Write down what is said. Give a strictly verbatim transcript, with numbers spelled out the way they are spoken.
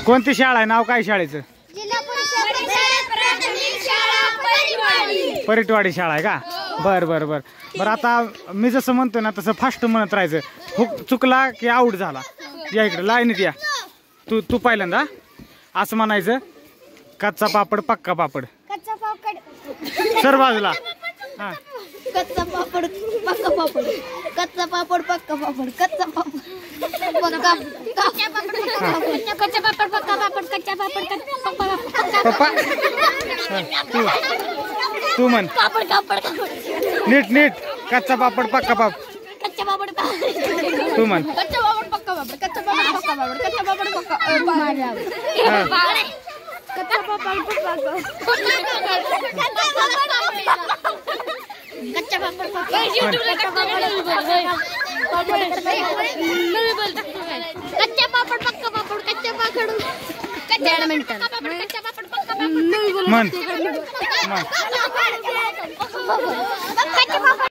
कोणती शाळा आहे? नाव काय शाळेचं? परिटवाडी शाळा आहे का? बर बर बर बर. आता मी जसं म्हणतोय ना तसं फास्ट म्हणत राहायचं. हुक चुकला की आऊट झाला. या इकडे लाईनीत या. तू तू पहिल्यांदा असं म्हणायचं, कच्चा पापड पक्का पापड. कच्चा पापड सर बाजूला. हा. कच्चा पापड पक्का पापड. कच्चा पापड पक्का पापड. कच्चा पापड पक्का कच्चा पापड कच्चा पापड पक्का पापड. कच्चा पापड पप्पा तू तू म्हण. पापड पापड नीट नीट. कच्चा पापड पक्का पापड. कच्चा पापड तू म्हण. कच्चा पापड पक्का पापड. कच्चा पापड पक्का पापड. कच्चा पापड पक्का हा. कच्चा पापड पक्का कच्चा पापड पक्का. कच्चा पापड पक्का पापड. कच्चा पापड बॅडमिंटन. कच्चा पापड पक्का पापड. म्हण. कच्चा पापड